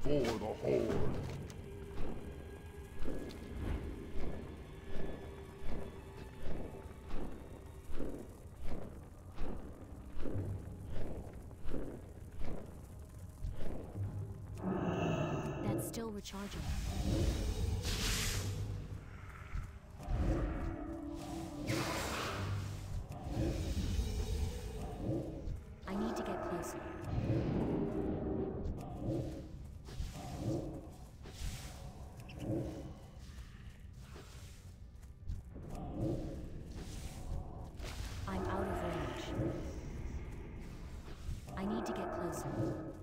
For the Horde. That's still recharging. I need to get closer. I'm out of range. I need to get closer.